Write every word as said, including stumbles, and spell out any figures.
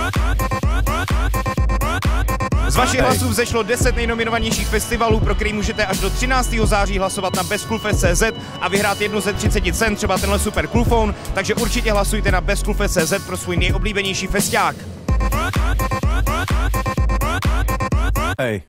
Z vašich hlasů vzešlo deset nejnominovanějších festivalů, pro který můžete až do třináctého září hlasovat na bestcoolfest tečka cé zet a vyhrát jednu ze třiceti cen, třeba tenhle super coolphone, takže určitě hlasujte na bestcoolfest tečka cé zet pro svůj nejoblíbenější festiák. Hej.